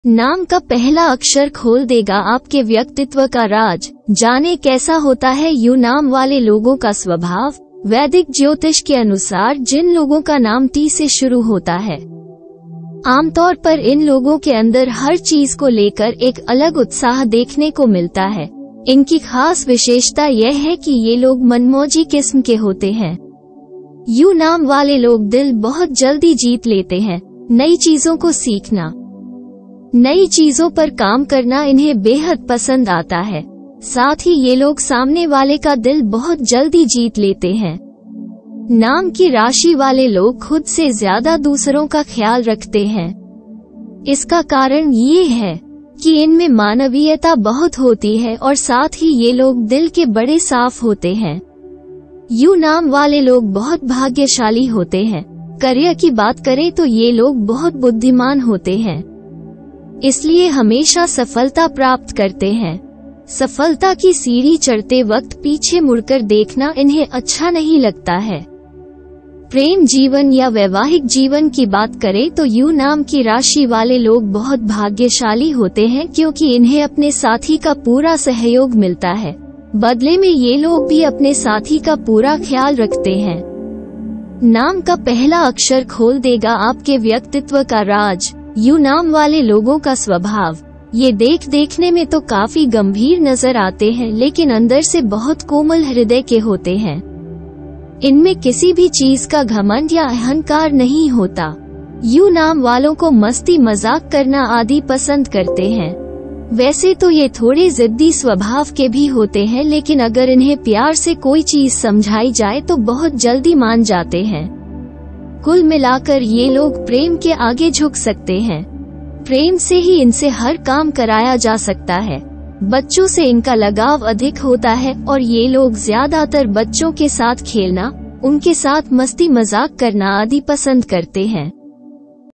नाम का पहला अक्षर खोल देगा आपके व्यक्तित्व का राज। जाने कैसा होता है यू नाम वाले लोगों का स्वभाव। वैदिक ज्योतिष के अनुसार जिन लोगों का नाम टी से शुरू होता है, आमतौर पर इन लोगों के अंदर हर चीज को लेकर एक अलग उत्साह देखने को मिलता है। इनकी खास विशेषता यह है कि ये लोग मनमौजी किस्म के होते हैं। यू नाम वाले लोग दिल बहुत जल्दी जीत लेते हैं। नई चीजों को सीखना, नई चीजों पर काम करना इन्हें बेहद पसंद आता है। साथ ही ये लोग सामने वाले का दिल बहुत जल्दी जीत लेते हैं। नाम की राशि वाले लोग खुद से ज्यादा दूसरों का ख्याल रखते हैं। इसका कारण ये है कि इनमें मानवीयता बहुत होती है और साथ ही ये लोग दिल के बड़े साफ होते हैं। यू नाम वाले लोग बहुत भाग्यशाली होते हैं। करियर की बात करें तो ये लोग बहुत बुद्धिमान होते हैं, इसलिए हमेशा सफलता प्राप्त करते हैं। सफलता की सीढ़ी चढ़ते वक्त पीछे मुड़कर देखना इन्हें अच्छा नहीं लगता है। प्रेम जीवन या वैवाहिक जीवन की बात करें तो यू नाम की राशि वाले लोग बहुत भाग्यशाली होते हैं, क्योंकि इन्हें अपने साथी का पूरा सहयोग मिलता है। बदले में ये लोग भी अपने साथी का पूरा ख्याल रखते हैं। नाम का पहला अक्षर खोल देगा आपके व्यक्तित्व का राज। यू नाम वाले लोगों का स्वभाव, ये देखने में तो काफी गंभीर नजर आते हैं, लेकिन अंदर से बहुत कोमल हृदय के होते हैं। इनमें किसी भी चीज का घमंड या अहंकार नहीं होता। यू नाम वालों को मस्ती मजाक करना आदि पसंद करते हैं। वैसे तो ये थोड़े जिद्दी स्वभाव के भी होते हैं, लेकिन अगर इन्हें प्यार से कोई चीज समझाई जाए तो बहुत जल्दी मान जाते हैं। कुल मिलाकर ये लोग प्रेम के आगे झुक सकते हैं। प्रेम से ही इनसे हर काम कराया जा सकता है। बच्चों से इनका लगाव अधिक होता है और ये लोग ज्यादातर बच्चों के साथ खेलना, उनके साथ मस्ती मजाक करना आदि पसंद करते हैं।